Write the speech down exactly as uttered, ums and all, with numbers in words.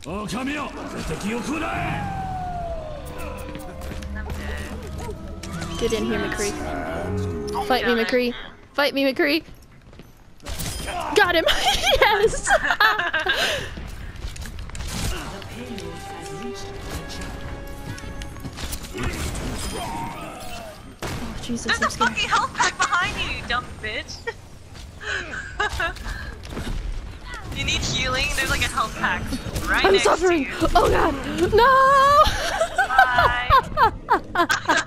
Get in here, McCree. Fight me, McCree. Fight me, McCree. Got him! Yes! Oh, Jesus, There's I'm a scared. fucking health pack behind you, you dumb bitch! You need healing? There's like a health pack right I'm next suffering! to you. Oh god! No! Bye!